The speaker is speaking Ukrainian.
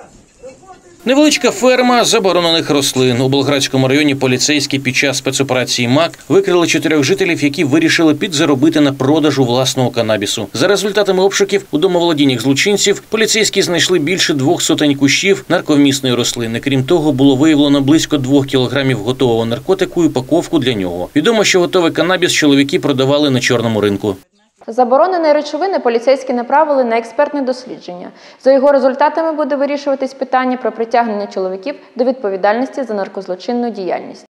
Невеличка ферма заборонених рослин. У Болградському районі поліцейські під час спецоперації МАК викрили 4 жителів, які вирішили підзаробити на продажу власного канабісу. За результатами обшуків у домоволодіннях злочинців поліцейські знайшли більше 200 кущів нарковмісної рослини. Крім того, було виявлено близько 2 кілограмів готового наркотику і упаковку для нього. Відомо, що готовий канабіс чоловіки продавали на чорному ринку. Заборонені речовини поліцейські направили на експертне дослідження. За його результатами буде вирішуватись питання про притягнення чоловіків до відповідальності за наркозлочинну діяльність.